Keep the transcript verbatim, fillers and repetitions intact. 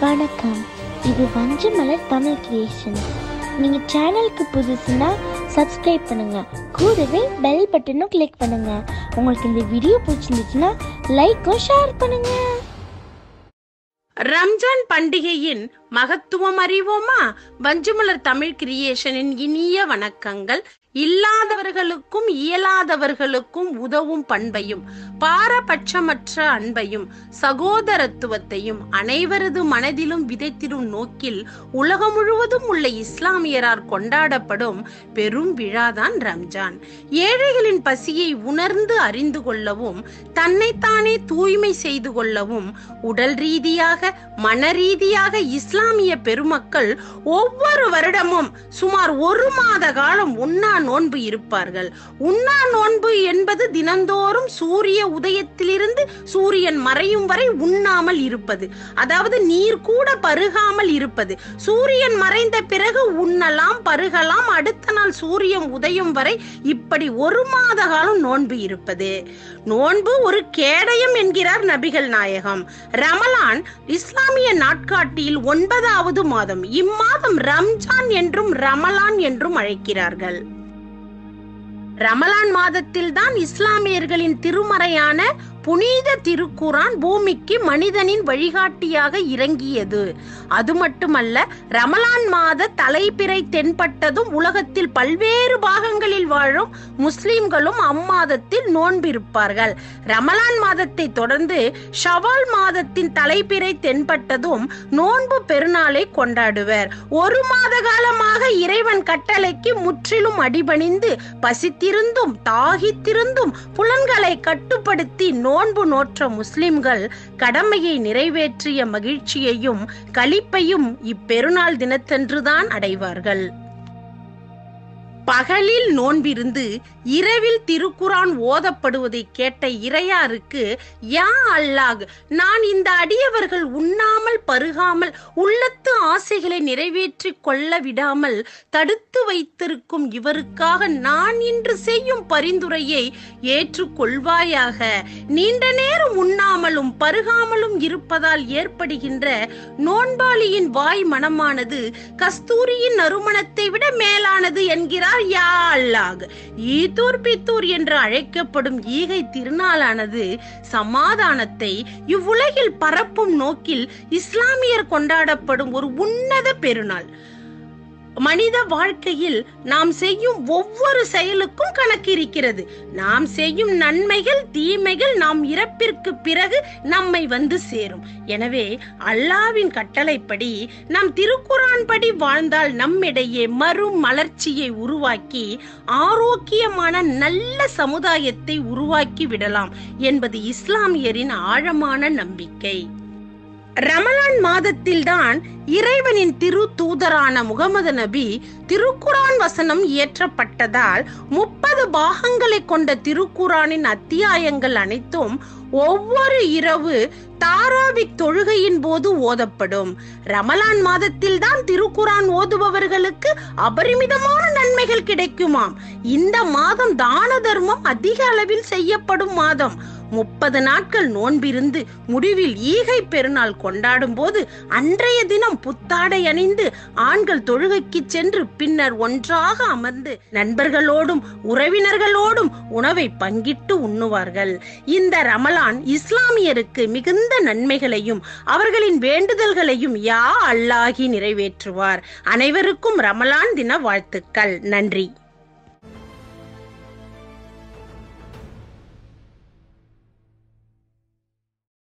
வணக்கம், இது வஞ்சமலர் தமிழ் கிரியேஷன். நீங்க சேனலுக்கு புதுசுன்னா சப்ஸ்கிரைப் பண்ணுங்க, கூடவே பெல் பட்டனும் கிளிக் பண்ணுங்க. உங்களுக்கு இந்த வீடியோ பிடிச்சிருந்துச்சுன்னா லைக்கும் ஷேர் பண்ணுங்க. ரம்ஜான் பண்டிகையின் மகத்துவம் அறிவோமா? வஞ்சமலர் தமிழ் கிரியேஷனின் இனிய வணக்கங்கள். இல்லாதவர்களுக்கும் இயலாதவர்களுக்கும் உதவும் பண்பையும் பாரபட்சமற்ற அன்பையும் சகோதரத்துவத்தையும் அனைவரது மனதிலும் விதைத்திடும் நோக்கில் உலகம் முழுவதும் உள்ள இஸ்லாமியரால் கொண்டாடப்படும் பெரும் விழாதான் ரம்ஜான். ஏழைகளின் பசியை உணர்ந்து அறிந்து கொள்ளவும், தன்னைத்தானே தூய்மை செய்து கொள்ளவும் உடல் ரீதியாக மன ரீதியாக இஸ்லாமிய பெருமக்கள் ஒவ்வொரு வருடமும் சுமார் ஒரு மாத காலம் உண்ணா நோன்பு இருப்பார்கள். உண்ணா நோன்பு என்பது தினந்தோறும் சூரிய உதயத்திலிருந்து சூரியன் மறையும் வரை உண்ணாமல் இருப்பது, அதாவது நீர் கூட பருகாமல் இருப்பது. சூரியன் மறைந்த பிறகு உண்ணலாம், பருகலாம், அடுத்த நாள் சூரியன் உதயம் வரை இப்படி ஒரு மாத காலம் நோன்பு இருப்பது. நோன்பு ஒரு கேடயம் என்கிறார் நபிகள் நாயகம். ரமலான் இஸ்லாமிய நாட்காட்டியில் ஒன்பதாவது மாதம். இம்மாதம் ரம்ஜான் என்றும் ரமலான் என்றும் அழைக்கிறார்கள். ரமலான் மாதத்தில் தான் இஸ்லாமியர்களின் திருமறையான புனித திருக்குரான் பூமிக்கு மனிதனின் வழிகாட்டியாக இறங்கியது. அது மட்டுமல்ல, ரமலான் மாத தலைப்பிறை தென்பட்டதும் உலகத்தில் பல்வேறு பாகங்களில் வாழும் முஸ்லிம்களும் அம்மாதத்தில் நோன்பிருப்பார்கள். ரமலான் மாதத்தை தொடர்ந்து ஷவால் மாதத்தின் தலைப்பிறை தென்பட்டதும் நோன்பு பெருநாளை கொண்டாடுவர். ஒரு மாத காலமாக இறைவன் கட்டளைக்கு முற்றிலும் அடிபணிந்து பசித்திருந்தும் தாகித்திருந்தும் புலன்களை கட்டுப்படுத்தி நோன்பு நோற்ற முஸ்லிம்கள் கடமையை நிறைவேற்றிய மகிழ்ச்சியையும் களிப்பையும் இப்பெருநாள் தினத்தன்றுதான் அடைவார்கள். பகலில் நோன்பிருந்து இரவில் திருக்குரான் ஓதப்படுவதை கேட்ட இறையாருக்கு, யா அல்லாஹ், நான் இந்த அடியவர்கள் உண்ணாமல் பருகாமல் உள்ளத்து ஆசைகளை நிறைவேற்றி கொள்ள விடாமல் தடுத்து வைத்திருக்கும் இவருக்காக நான் இன்று செய்யும் பரிந்துரையை ஏற்றுக்கொள்வாயாக. நீண்ட நேரம் உண்ணாமலும் பருகாமலும் இருப்பதால் ஏற்படுகின்ற நோன்பாளியின் வாய் மனமானது கஸ்தூரியின் நறுமணத்தை விட மேலானது என்கிறார் யா அல்லாஹ். ஈதூர் பித்தூர் என்று அழைக்கப்படும் ஈகை திருநாளானது சமாதானத்தை இவ்வுலகில் பரப்பும் நோக்கில் இஸ்லாமியர் கொண்டாடப்படும் ஒரு உன்னத பெருநாள். மனித வாழ்க்கையில் நாம் செய்யும் ஒவ்வொரு செயலுக்கும் கணக்கு இருக்கிறது. நாம் செய்யும் நன்மைகள் தீமைகள் நாம் இறப்பிற்கு பிறகு நம்மை வந்து சேரும். எனவே அல்லாஹ்வின் கட்டளைப்படி நாம் திருக்குரான் படி வாழ்ந்தால் நம்மிடையே மறு மலர்ச்சியை உருவாக்கி ஆரோக்கியமான நல்ல சமுதாயத்தை உருவாக்கி விடலாம் என்பது இஸ்லாமியரின் ஆழமான நம்பிக்கை. ரமலான் மாதத்தில் தான் இறைவனின் திரு தூதரான முகமது நபி திருக்குரான் வசனம் இயற்றப்பட்டதால் முப்பது பாகங்களை கொண்ட திருக்குரானின் அத்தியாயங்கள் அனைத்தும் ஒவ்வொரு இரவு தாராவிக் தொழுகையின் போது ஓதப்படும். ரமலான் மாதத்தில் தான் திருக்குரான் ஓதுபவர்களுக்கு அபரிமிதமான நன்மைகள் கிடைக்குமாம். இந்த மாதம் தான தர்மம் அதிக அளவில் செய்யப்படும் மாதம். முப்பது நாட்கள் நோன்பிருந்து முடிவில் ஈகை பெருநாள் கொண்டாடும் போது அன்றைய தினம் புத்தாடை அணிந்து ஆண்கள் தொழுகைக்கு சென்று பின்னர் ஒன்றாக அமர்ந்து நண்பர்களோடும் உறவினர்களோடும் உணவை பங்கிட்டு உண்ணுவார்கள். இந்த ரமலான் இஸ்லாமியருக்கு மிகுந்த நன்மைகளையும் அவர்களின் வேண்டுதல்களையும் யா அல்லாஹ் நிறைவேற்றுவார். அனைவருக்கும் ரமலான் தின வாழ்த்துக்கள். நன்றி.